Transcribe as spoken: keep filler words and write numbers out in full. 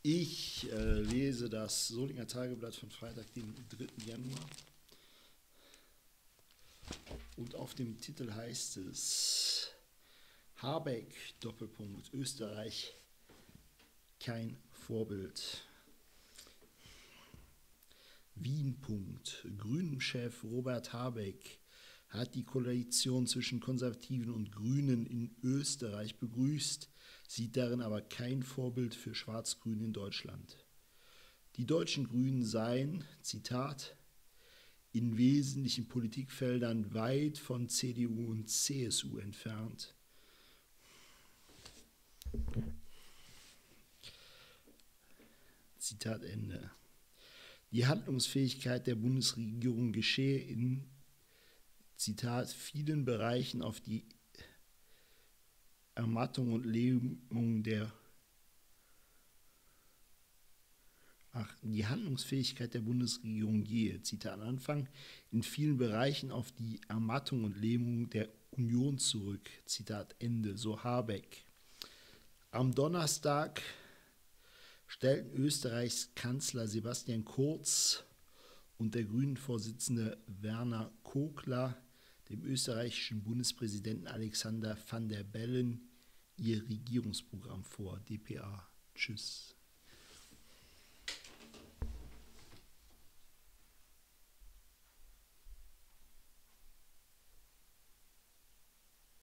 Ich äh, lese das Solinger Tageblatt von Freitag, den dritten Januar. Und auf dem Titel heißt es: Habeck, Doppelpunkt, Österreich, kein Vorbild. Wien, Punkt. Grünen-Chef Robert Habeck hat die Koalition zwischen Konservativen und Grünen in Österreich begrüßt, sieht darin aber kein Vorbild für Schwarz-Grün in Deutschland. Die deutschen Grünen seien, Zitat, in wesentlichen Politikfeldern weit von C D U und C S U entfernt. Zitat Ende. Die Handlungsfähigkeit der Bundesregierung geschehe in, Zitat, vielen Bereichen auf die Ermattung und Lähmung der Ach, die Handlungsfähigkeit der Bundesregierung gehe, Zitat Anfang, in vielen Bereichen auf die Ermattung und Lähmung der Union zurück, Zitat Ende, so Habeck. Am Donnerstag stellten Österreichs Kanzler Sebastian Kurz und der Grünen-Vorsitzende Werner Kogler dem österreichischen Bundespräsidenten Alexander Van der Bellen ihr Regierungsprogramm vor. D P A. Tschüss.